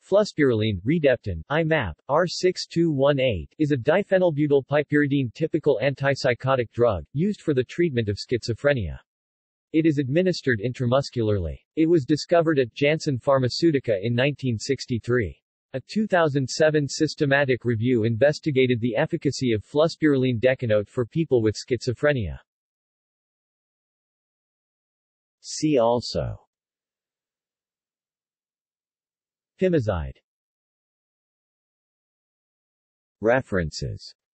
Fluspirilene, Redeptin, IMAP, R6218, is a diphenylbutylpyridine typical antipsychotic drug, used for the treatment of schizophrenia. It is administered intramuscularly. It was discovered at Janssen Pharmaceutica in 1963. A 2007 systematic review investigated the efficacy of fluspirilene decanoate for people with schizophrenia. See also: Pimozide. References